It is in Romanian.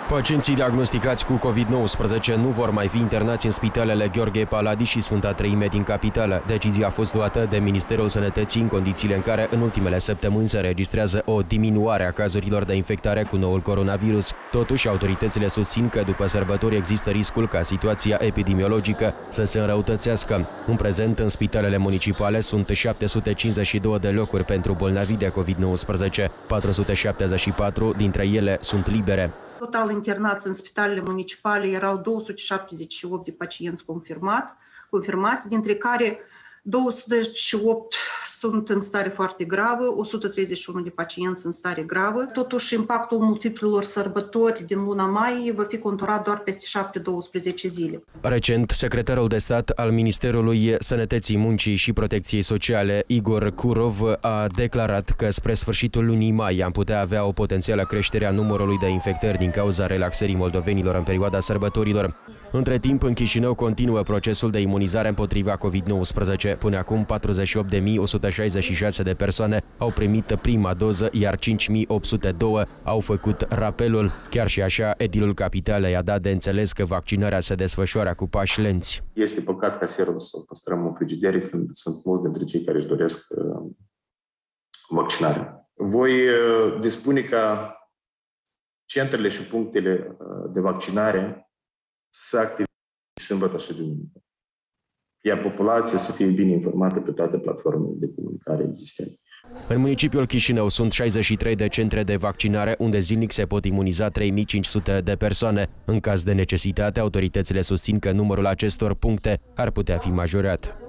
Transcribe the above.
Pacienții diagnosticați cu COVID-19 nu vor mai fi internați în spitalele Gheorghe Paladi și Sfânta Treime din capitală. Decizia a fost luată de Ministerul Sănătății în condițiile în care în ultimele săptămâni se înregistrează o diminuare a cazurilor de infectare cu noul coronavirus. Totuși, autoritățile susțin că după sărbători există riscul ca situația epidemiologică să se înrăutățească. În prezent, în spitalele municipale sunt 752 de locuri pentru bolnavi de COVID-19. 474 dintre ele sunt libere. Total internați în spitalele municipale erau 278 de pacienți confirmați, dintre care 208 sunt în stare foarte gravă, 131 de pacienți în stare gravă. Totuși, impactul multiplelor sărbători din luna mai va fi conturat doar peste 7-12 zile. Recent, secretarul de stat al Ministerului Sănătății, Muncii și Protecției Sociale, Igor Kurov, a declarat că spre sfârșitul lunii mai am putea avea o potențială creștere a numărului de infectări din cauza relaxării moldovenilor în perioada sărbătorilor. Între timp, în Chișinău continuă procesul de imunizare împotriva COVID-19. Până acum, 48.166 de persoane au primit prima doză, iar 5.802 au făcut rapelul. Chiar și așa, edilul capitalei a dat de înțeles că vaccinarea se desfășoară cu pași lenți. Este păcat ca serul să păstrăm în frigidere când sunt mulți dintre cei care își doresc vaccinarea. Voi dispune ca centrele și punctele de vaccinare să activeze sâmbătă și duminică, iar populația să fie bine informată pe toate platformele de comunicare existente. În municipiul Chișinău sunt 63 de centre de vaccinare, unde zilnic se pot imuniza 3500 de persoane. În caz de necesitate, autoritățile susțin că numărul acestor puncte ar putea fi majorat.